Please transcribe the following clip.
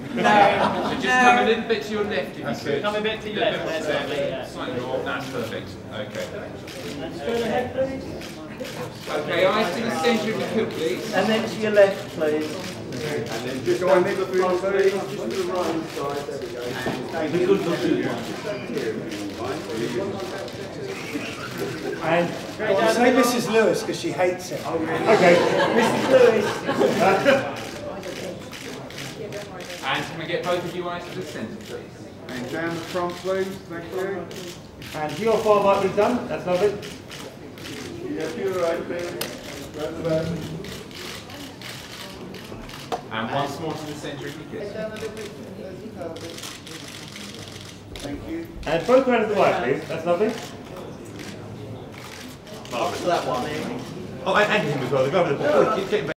So just come a little bit to your left if you could. Come a bit to your left. Slightly more. That's perfect. Okay. Let's go ahead, please. Okay, eyes to the centre if you could, please. And then to your left, please. And then just go on the food, just to the right side, there we go. Be good for you. And say Mrs. Lewis because she hates it. Oh, really? Okay. Mrs. Lewis. And can we get both of you eyes to the centre, please? And down the front, please. Thank you. And your far right be done. That's lovely. Yeah, you're right, please. Right the back. And once more to the centre if you could. Thank you. And both round to the right, please. That's lovely. Up to that one. Oh, and him as well. The guy with the ball. Keep getting back.